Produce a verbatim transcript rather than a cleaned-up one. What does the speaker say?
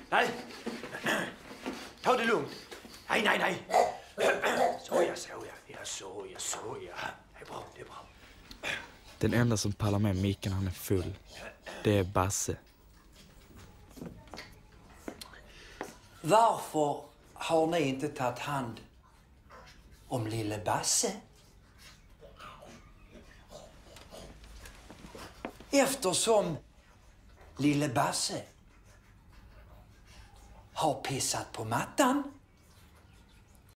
Nej. Ta det lugnt. Nej, nej, nej. Såja, såja. Ja, såja, såja. Det är bra, det är bra. Den enda som pallar med micken han är full, det är Basse. Varför har ni inte tagit hand om lille Basse? Eftersom lille Basse har pissat på mattan